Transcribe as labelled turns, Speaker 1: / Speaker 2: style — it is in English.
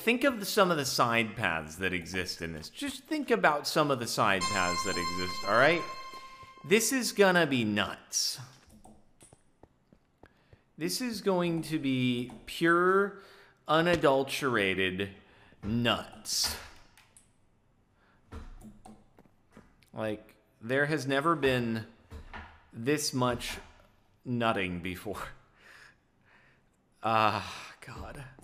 Speaker 1: think of some of the side paths that exist in this. Just think about some of the side paths that exist, all right? This is gonna be nuts. This is going to be pure, unadulterated nuts. Like, there has never been this much nutting before. God.